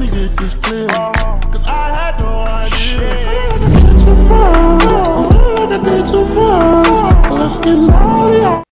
me get this clear, cause I had no idea. Too much, I feel like I did too much. Let's get naughty.